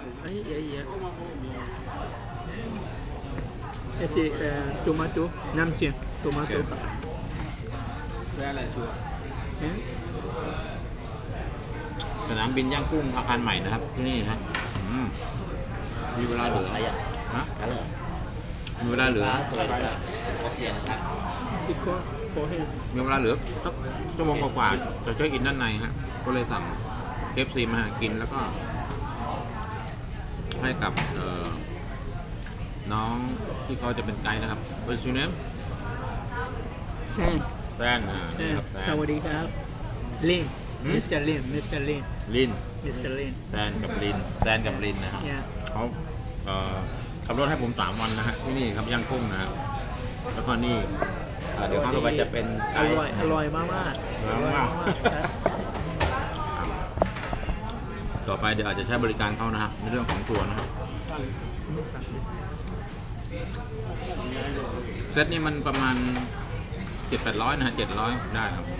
c'est tomato น้ำจิ้ม tomato ได้อะไรชัวร์สนามบินย่างกุ้งอาคารใหม่นะครับที่นี่นะมีเวลาเหลือฮะมีเวลาเหลือ c'est quoi pour elle มีเวลาเหลือสักชั่วโมงกว่าๆจะช่วยกินด้านในฮะก็เลยสั่งKFCมากินแล้วก็ให้กับน้องที่เขาจะเป็นไกด์นะครับ What's your name แซนแซนสวัสดีครับลิน Mr. Lin ลิน Mr. Lin แซนกับลินนะครับ yeah เขาขับรถให้ผม3 วันนะฮะที่นี่ครับย่างกุ้งนะฮะแล้วก็นี่เดี๋ยวครั้งต่อไปจะเป็นไกด์อร่อยมากต่อไปเดี๋ยวอาจจะใช้บริการเขานะฮะในเรื่องของทัวร์นะครับเซตนี้มันประมาณ 700-800นะฮะ700ได้ครับ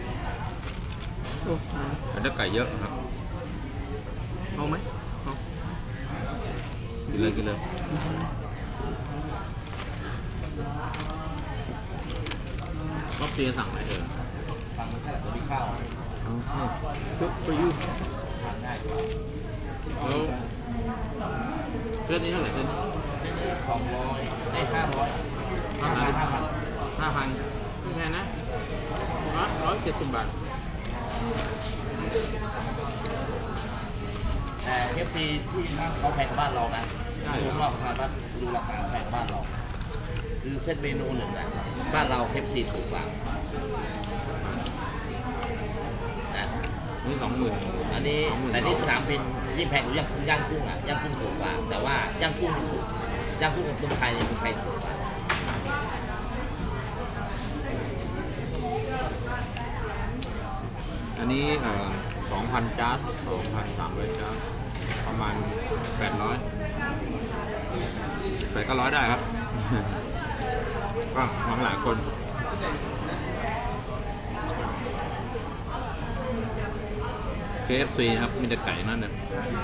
แต่ได้ไก่เยอะครับเอาไหมเอากินเลยรอบเตียสั่งอะไรเถอะสั่งมันแค่ตัวมีข้าว Good for you ทานง่ายกว่าแล้วเซตนี้เท่าไหร่เซตนี้ 200ได้500 5,000ไม่แพงนะ170 บาทแต่ KFC ที่นั่นเขาแพงกว่าบ้านเรานะดูราคาแพงกว่าบ้านเราคือเซตเมนูหนึ่งอ่ะบ้านเรา KFC ถูกกว่านะนี่20,000 อันนี้แต่ที่สนามบินยิ่งแพงกว่าย่างกุ้งอ่ะย่างกุ้งถูกกว่าแต่ว่าย่างกุ้งถูกย่างกุ้งของเมืองไทยเนี่ยเมืองไทยถูกกว่าอันนี้2,000 จาน 2,300 จานประมาณ800 800-900ได้ครับ ก็หลายคน KFC ครับมีแต่ไก่นั่นเนี่ย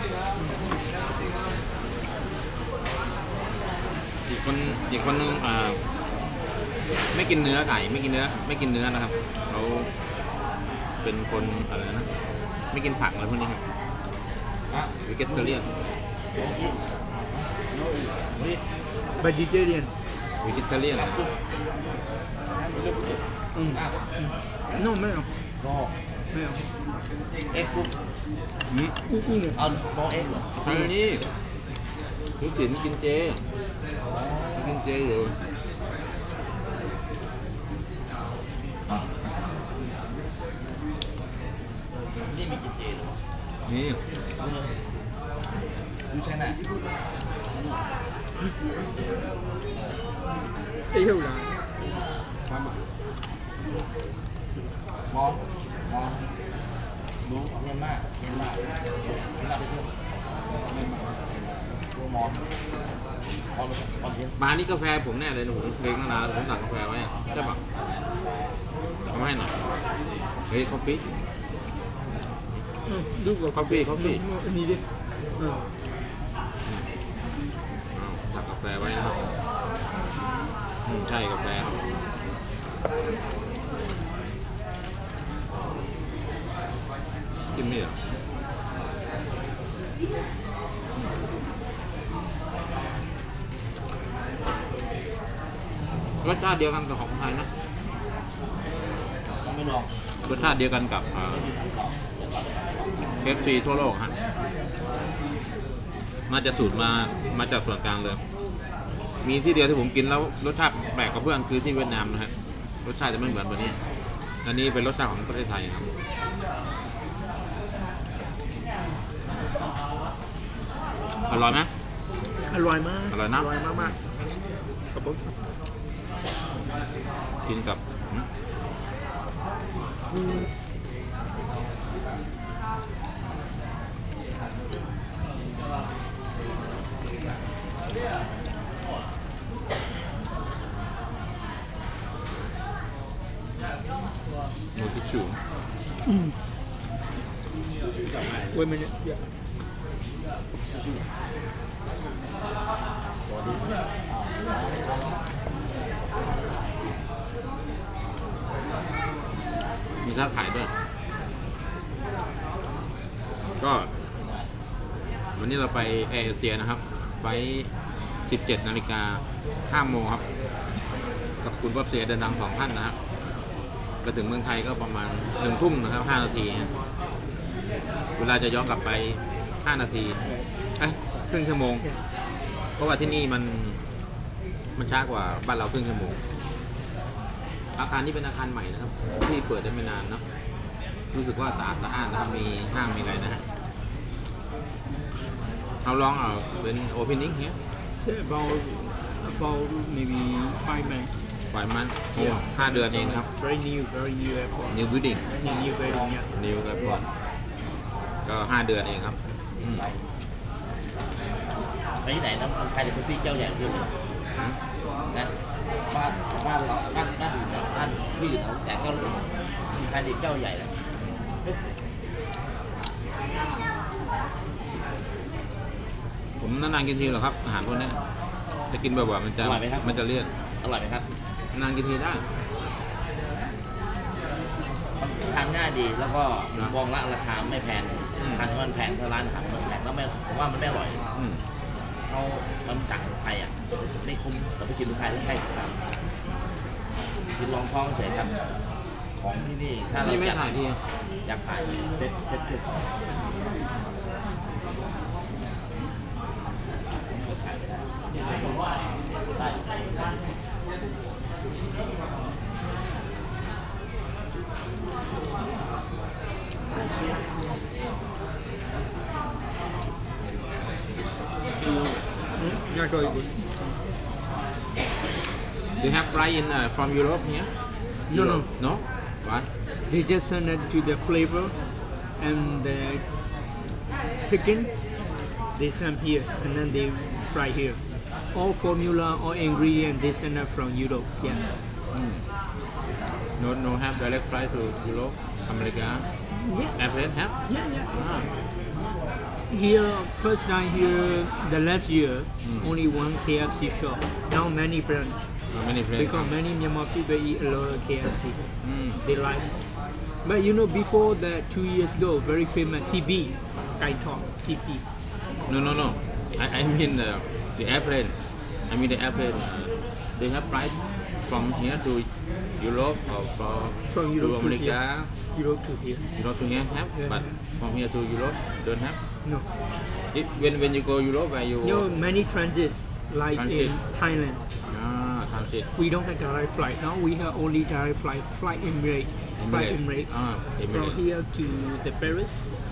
อีกคนนึงไม่กินเนื้อไก่ไม่กินเนื้อนะครับเขาเป็นคนอะไรนะไม่กินผักอะไรพวกนี้ครับวิเกตเตอเรียน vegetarian วิเกตเตอเรียน no ไม่เอาเอ็กซ์ซุปเอาโนเอ็กซ์เหรออันนี้ทุกสินกินเจอยู่นี่มีกินเจหรอนี่ดูใช่ไหมเที่ยวละมองดูเย็นมากไปเที่ยวดูมองเย็นมานี่กาแฟผมแน่เลยนะผมเพลงตั้งนานผมสั่งกาแฟไว้ใช่ปะเอามาให้หน่อยเฮ้ยคอฟฟี่ดูกับคอฟฟี่อันนี้ดิสั่งกาแฟไว้นะครับใช่กาแฟครับกินไม่เหรอรสชาติเดียวกันกับของไทยนะไม่ลองรสชาติเดียวกันกับKFC ทั่วโลกฮะน่าจะสูตรมาจากส่วนกลางเลยมีที่เดียวที่ผมกินแล้วรสชาติแปลกกับเพื่อนคือที่เวียดนามนะฮะรสชาติจะไม่เหมือนแบบนี้อันนี้เป็นรสชาติของประเทศไทยครับอร่อยไหมอร่อยมากอร่อยนะอร่อยมากครับผมกินกับ No tissue. Wait a minute. Yeah. ท่าถ่ายด้วย ก็วันนี้เราไปแอร์เอเชียนะครับไฟ17 นาฬิกา 5 โมงครับกับคุณป๊อบเสียเดินทาง2 ท่านนะครับก็ถึงเมืองไทยก็ประมาณ1 ทุ่มนะครับ5 นาทีเวลาจะย้อนกลับไป5 นาทีครึ่งชั่วโมงเพราะว่าที่นี่มันช้ากว่าบ้านเราครึ่งชั่วโมงอาคารนี้เป็นอาคารใหม่นะครับที่เปิดได้ไม่นานเนาะรู้สึกว่าสะอาดนะครับมีห้างมีอะไรนะฮะHow long been opening here? It's about maybe 5 months. 5 months 5 เดือนเองครับ Very new airport. New building New building, yeah. New airport ก็5 เดือนเองครับไปที่ไหนนะใครจะเป็นพี่เจ้าใหญ่ขึ้นนะบ้านเราบ้านอื่นนะบ้านพี่อื่นเขาแต่เจ้าใครเป็นเจ้าใหญ่แล้วผมนานๆกินทีหรอครับอาหารพวกนี้จะกินบ่อยๆมันจะเลี่ยนอร่อยไหมครับนานกินทีได้ทานง่ายดีแล้วก็มองละราคาไม่แพงทานมันแพงถ้าร้านอาหารมันแพงแล้วผมว่ามันไม่อร่อยมันจากไทยอ่ะไม่คุ้มเราไปกินไทยแล้วใช่ครับคือลองท้องเฉยครับของที่นี่ถ้าเราอยากขายเซ็ต Yeah, very good. Do you have fry in from Europe here? No? What? They just send it to the flavor and the chicken. They send here and then they fry here. All formula, all ingredient they send it from Europe. Yeah. No have direct flight to Europe, America. Yeah. Airplane have? Yeah. Here, first time here, the last year, only one KFC shop. Now many branch. Many branch. Because many Myanmar people eat a lot of KFC. They like. But you know, before that, 2 years ago, very famous CB, Kai Tong, CP. No. I mean the airplane. I mean the airplane. They have flight from here to Europe or from Europe to America. Europe to here. Europe to here have, Yeah. but from here to Europe don't have. No. When you go Europe, where you? No, many transits like Transit. in Thailand. Transit. We don't have direct flight. Now we have only direct flight. Flight Emirates. Flight Emirates. Emirates. From here to the Paris.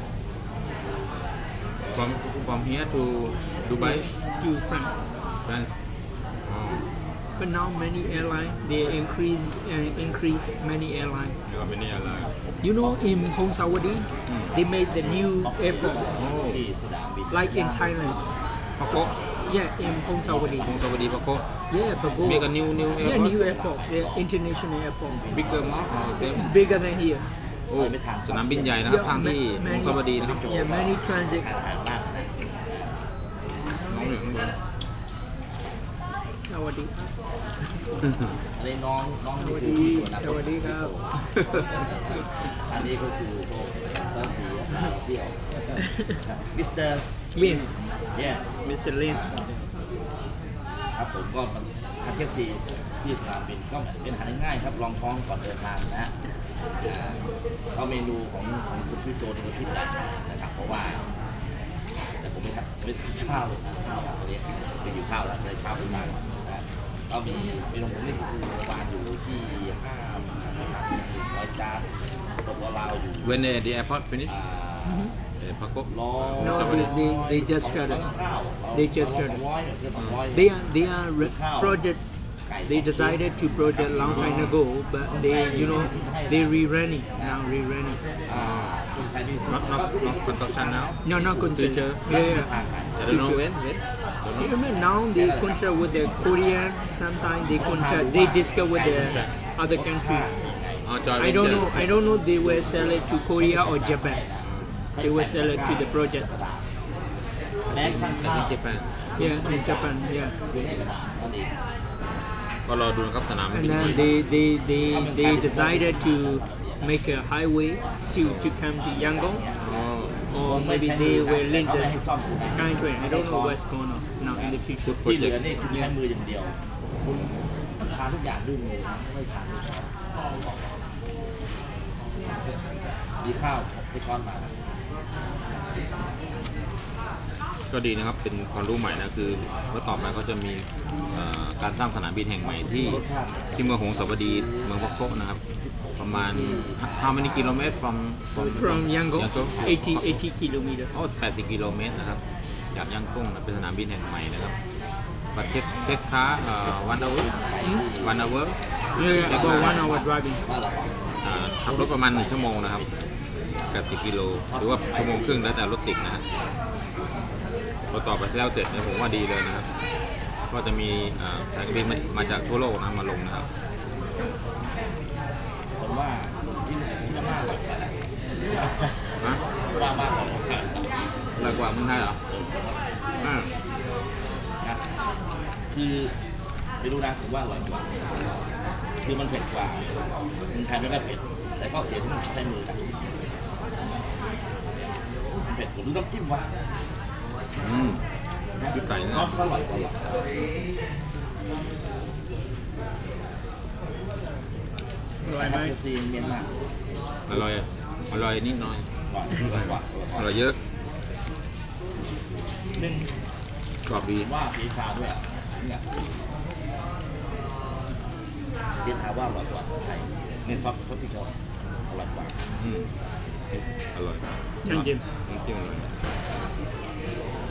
From here to Dubai. To France. France. But now many airlines they increase many airlines. Many airlines. You know in Hong Sawadi, they made the new airport ที่สนามบิน like in Thailand. Pako. Yeah, in Hong Sawadi. Hong Sawadi Pako. Yeah, Pago. Make a new Yeah, airport. new airport. Yeah, international airport. Bigger more or same? Bigger than here. โอ้สนามบินใหญ่นะครับทางที่ฮงสวัสดีนะครับ Yeah, many transit. ทานมากนะน้องหนึ่งข้างบนสวัสดีครับอันนี้น้องสวัสคือดีส่วนนักสวัสดีครับอันนี้ก็คือโชว์เริ่มสีเที่ยวมิสเตอร์ลินเนี่ย Mr. Lin ครับผมก็ทานเที่ยวสีที่สนามบินก็เป็นอาหารง่ายๆครับลองท้องก่อนเดินทางนะฮะก็เมนูของคุณชื่อโจนี่ก็ชิ้นใหญ่นะครับเพราะว่าแต่ผมไม่กินข้าวเลยนะข้าววันนี้ไปอยู่ข้าวแล้วเลยเช้าขึ้นมานะก็มีเมนูผมนี่คือวางอยู่ที่5 ร้อยจานตกราวอยู่ When the airport finish Pako No, they just started. They just started. They are project. They decided to project long time ago, but they rerunning now. Rerunning. Not construction now. No, not contract. Yeah. I don't know when. Even now they contract with the Korean. Sometimes they contract. They discuss with the other country. I don't know. They will sell it to Korea or Japan. They will sell it to the project. In Japan. Yeah, in Japan. Yeah. ก็รอดูนะครับสนาม And then they decided to make a highway to come to Yangon, อ๋อ or maybe they will link เขา the ไม่ให้ซ่อมนะ SkyTrain. I don't know what's going on now in the future. ที่เหลือนี่คุณใช้มืออย่างเดียว คุณทานทุกอย่างด้วยมือนะไม่ทานด้วยช้อนมีข้าวให้ช้อนมาก็ดีนะครับ เป็นความรู้ใหม่นะ คือว่าต่อไปเขาจะมีการสร้างสนามบินแห่งใหม่ที่เมืองหงสาวดีเมืองพะโคนะครับ ประมาณ how many kilometers From Yangon, ยางกุ้ง 80 kilometers. โอ้80 กิโลเมตรนะครับ จากยางกุ้งนะเป็นสนามบินแห่งใหม่นะครับบัตรเทคค้าวันเอาวันเอา Yeah, about 1 hour driving. ขับรถประมาณ1 ชั่วโมงนะครับ80 กิโล หรือว่า1 ชั่วโมงครึ่งแล้วแต่รถติดนะฮะพอต่อไปแล้วเสร็จเนี่ยผมว่าดีเลยนะครับ ก็จะมีสายการบินมาจากทั่วโลกนะมาลงนะครับผมว่าที่มากกว่าฮะมากกว่าอร่อยกว่าเมืองไทยเหรออ่านะคือไม่รู้นะผมว่าอร่อยกว่าคือมันเผ็ดกว่ามันทานไม่ได้เผ็ดแต่ข้อเสียที่ต้องใช้มือนะเผ็ดผมดูน้ำจิ้มว่ะคือไก่นะก็อร่อยกว่าหรอก Right, เอ mate. ฟซีเมียนมาอร่อยนิดหน่อยก่อนกว่าอร่อยเยอะหนึ่งกรอบดีว่าเพียชาด้วยเนี่ยเพียชาว่าอร่อยกว่าไทยเนี่ยซอสพริกเขาอร่อยกว่าอืมอร่อยน้ำจิ้มน้ำจิ้มอร่อย